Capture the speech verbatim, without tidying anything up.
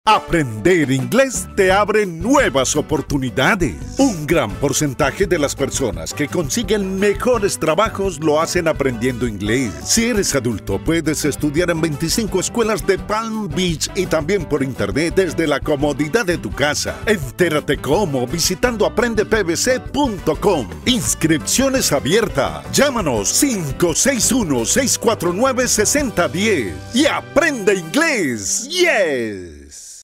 Aprender inglés te abre nuevas oportunidades. Un gran porcentaje de las personas que consiguen mejores trabajos lo hacen aprendiendo inglés. Si eres adulto, puedes estudiar en veinticinco escuelas de Palm Beach y también por internet desde la comodidad de tu casa. Entérate cómo visitando aprende p b c punto com. Inscripciones abiertas. Llámanos cinco seis uno, seis cuatro nueve, seis cero uno cero y aprende inglés. ¡Yes!